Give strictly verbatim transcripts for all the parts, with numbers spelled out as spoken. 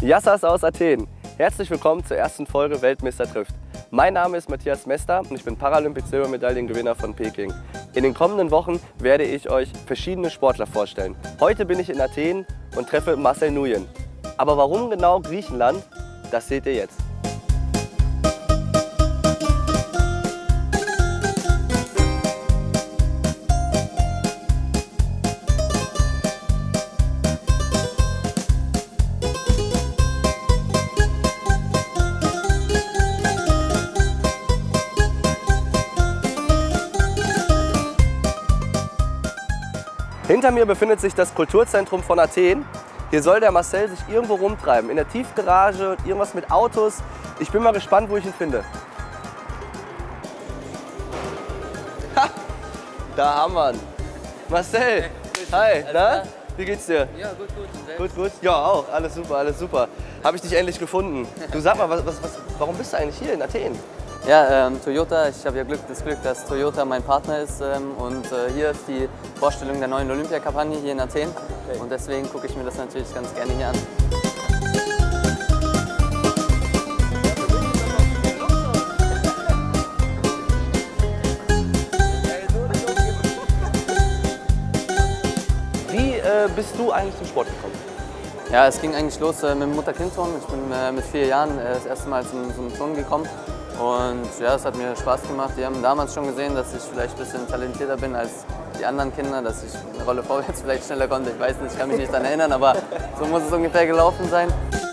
Yassas aus Athen. Herzlich willkommen zur ersten Folge Weltmeister trifft. Mein Name ist Matthias Mester und ich bin Paralympic-Silbermedaillengewinner von Peking. In den kommenden Wochen werde ich euch verschiedene Sportler vorstellen. Heute bin ich in Athen und treffe Marcel Nuyen. Aber warum genau Griechenland, das seht ihr jetzt. Hinter mir befindet sich das Kulturzentrum von Athen. Hier soll der Marcel sich irgendwo rumtreiben, in der Tiefgarage, irgendwas mit Autos. Ich bin mal gespannt, wo ich ihn finde. Ha, da haben wir ihn. Marcel, hi, na? Wie geht's dir? Ja, gut, gut. Gut, gut. Ja, auch. Alles super, alles super. Habe ich dich endlich gefunden. Du sag mal, was, was, was, warum bist du eigentlich hier in Athen? Ja, ähm, Toyota, ich habe ja Glück, das Glück, dass Toyota mein Partner ist ähm, und äh, hier ist die Vorstellung der neuen Olympiakampagne hier in Athen okay. Und deswegen gucke ich mir das natürlich ganz gerne hier an. Wie äh, bist du eigentlich zum Sport gekommen? Ja, es ging eigentlich los äh, mit dem Mutter-Kind-Turnen. Ich bin äh, mit vier Jahren äh, das erste Mal zum, zum Turnen gekommen. Und ja, es hat mir Spaß gemacht. Die haben damals schon gesehen, dass ich vielleicht ein bisschen talentierter bin als die anderen Kinder, dass ich eine Rolle vorwärts vielleicht schneller konnte. Ich weiß nicht, ich kann mich nicht daran erinnern, aber so muss es ungefähr gelaufen sein.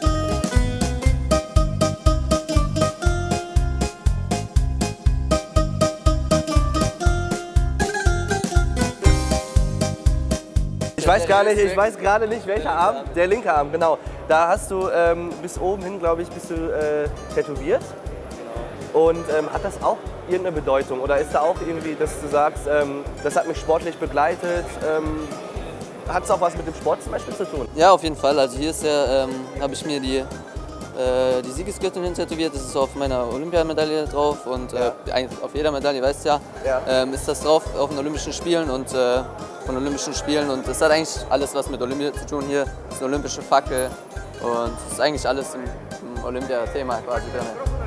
Ich weiß gar nicht, ich weiß gerade nicht, welcher Arm, der linke Arm, genau. Da hast du ähm, bis oben hin, glaube ich, bist du äh, tätowiert. Und ähm, hat das auch irgendeine Bedeutung oder ist da auch irgendwie, dass du sagst, ähm, das hat mich sportlich begleitet? Ähm, hat es auch was mit dem Sport zum Beispiel zu tun? Ja, auf jeden Fall. Also hier ist ja, ähm, habe ich mir die, äh, die Siegesgürtel hin tätowiert. Das ist auf meiner Olympiamedaille drauf und äh, auf jeder Medaille, weißt du ja, ja. Ähm, ist das drauf auf den Olympischen Spielen und äh, von Olympischen Spielen. Und das hat eigentlich alles was mit Olympia zu tun. Hier ist eine olympische Fackel und es ist eigentlich alles im, im Olympia-Thema quasi drin.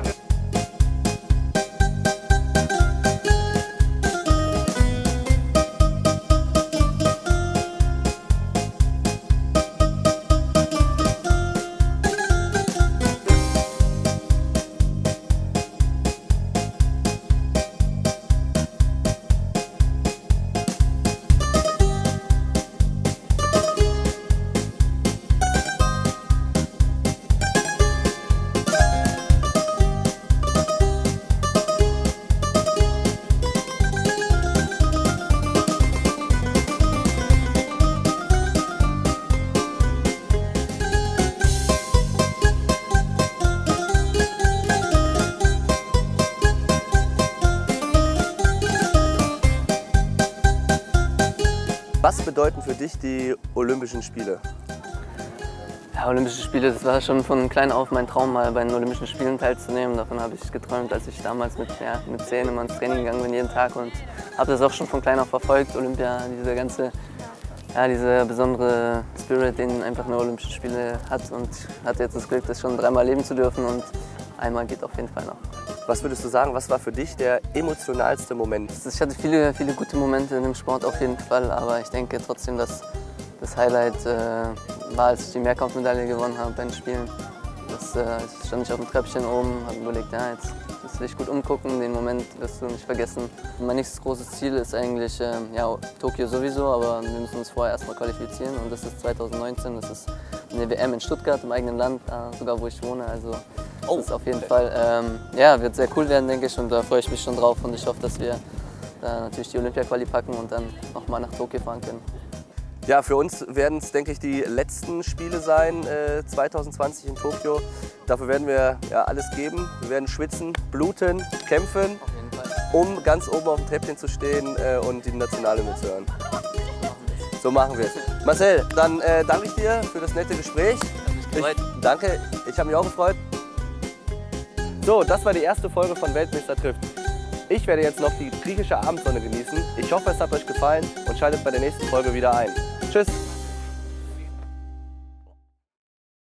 Was bedeuten für dich die Olympischen Spiele? Ja, Olympische Spiele, das war schon von klein auf mein Traum, mal bei den Olympischen Spielen teilzunehmen. Davon habe ich geträumt, als ich damals mit, ja, mit zehn immer ins Training gegangen bin, jeden Tag. Und habe das auch schon von klein auf verfolgt, Olympia, diese ganze, ja, dieser besondere Spirit, den einfach eine Olympische Spiele hat. Und hatte jetzt das Glück, das schon dreimal erleben zu dürfen und einmal geht auf jeden Fall noch. Was würdest du sagen, was war für dich der emotionalste Moment? Ich hatte viele, viele gute Momente in dem Sport auf jeden Fall, aber ich denke trotzdem, dass das Highlight äh, war, als ich die Mehrkampfmedaille gewonnen habe bei den Spielen. Das äh, stand ich auf dem Treppchen oben, habe überlegt, ja, jetzt musst du dich gut umgucken, den Moment wirst du nicht vergessen. Mein nächstes großes Ziel ist eigentlich äh, ja, Tokio sowieso, aber wir müssen uns vorher erstmal qualifizieren und das ist zweitausendneunzehn, das ist eine W M in Stuttgart, im eigenen Land, äh, sogar wo ich wohne. Also das ist auf jeden Fall, ähm, ja, wird sehr cool werden, denke ich, und da freue ich mich schon drauf und ich hoffe, dass wir da natürlich die Olympia-Quali packen und dann nochmal nach Tokio fahren können. Ja, für uns werden es, denke ich, die letzten Spiele sein, äh, zwanzig zwanzig in Tokio. Dafür werden wir ja, alles geben. Wir werden schwitzen, bluten, kämpfen, Auf jeden Fall. um ganz oben auf dem Treppchen zu stehen äh, und die Nationalhymne zu hören. So machen wir es. Marcel, dann äh, danke ich dir für das nette Gespräch. Hat mich gefreut. Ich, danke, ich habe mich auch gefreut. So, das war die erste Folge von Weltmeister trifft. Ich werde jetzt noch die griechische Abendsonne genießen. Ich hoffe, es hat euch gefallen und schaltet bei der nächsten Folge wieder ein. Tschüss!